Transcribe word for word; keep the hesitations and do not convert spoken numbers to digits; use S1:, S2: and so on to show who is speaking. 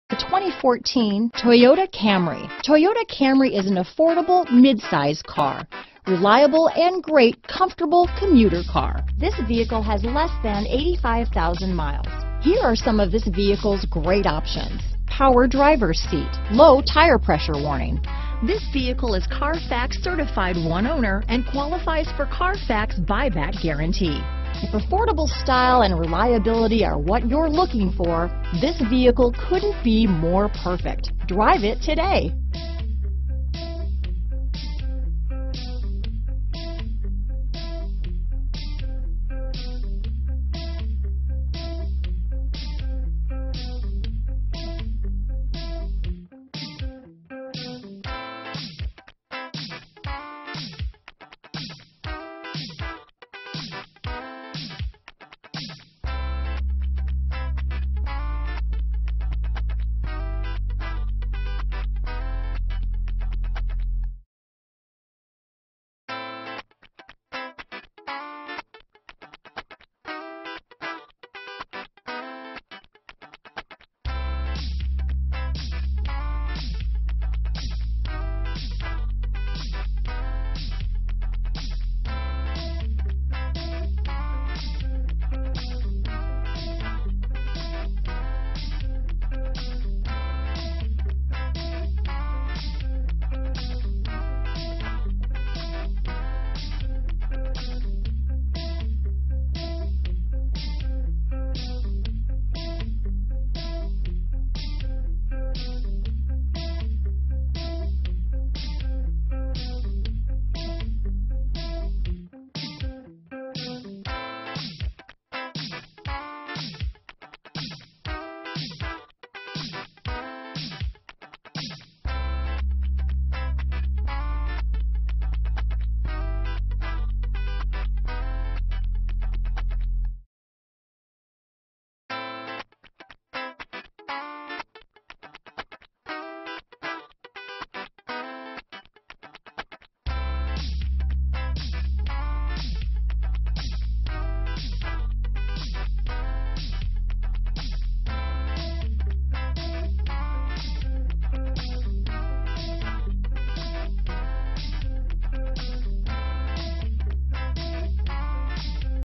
S1: The twenty fourteen Toyota Camry. Toyota Camry is an affordable midsize car. Reliable and great comfortable commuter car. This vehicle has less than eighty-five thousand miles. Here are some of this vehicle's great options. Power driver's seat, low tire pressure warning. This vehicle is Carfax certified one owner and qualifies for Carfax buyback guarantee. If affordable style and reliability are what you're looking for, this vehicle couldn't be more perfect. Drive it today.